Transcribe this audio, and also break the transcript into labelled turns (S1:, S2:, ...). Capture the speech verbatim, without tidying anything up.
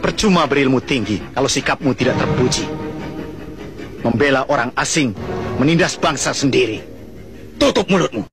S1: Percuma berilmu tinggi kalau sikapmu tidak terpuji. Membela orang asing, menindas bangsa sendiri. Tutup mulutmu.